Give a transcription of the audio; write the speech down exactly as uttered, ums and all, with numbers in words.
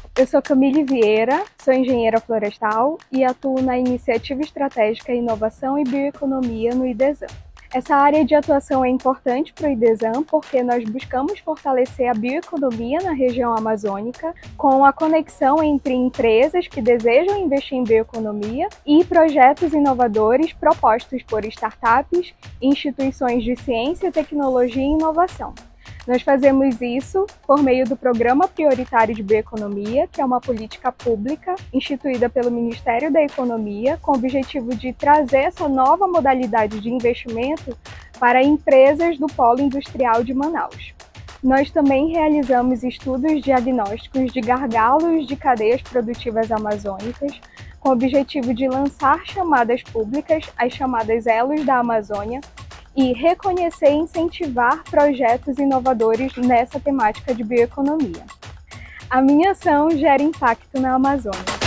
Eu sou Camille Vieira, sou engenheira florestal e atuo na Iniciativa Estratégica Inovação e Bioeconomia no IDESAM. Essa área de atuação é importante para o IDESAM porque nós buscamos fortalecer a bioeconomia na região amazônica com a conexão entre empresas que desejam investir em bioeconomia e projetos inovadores propostos por startups, instituições de ciência, tecnologia e inovação. Nós fazemos isso por meio do Programa Prioritário de Bioeconomia, que é uma política pública instituída pelo Ministério da Economia, com o objetivo de trazer essa nova modalidade de investimento para empresas do Polo Industrial de Manaus. Nós também realizamos estudos diagnósticos de gargalos de cadeias produtivas amazônicas, com o objetivo de lançar chamadas públicas, as chamadas Elos da Amazônia, e reconhecer e incentivar projetos inovadores nessa temática de bioeconomia. A minha ação gera impacto na Amazônia.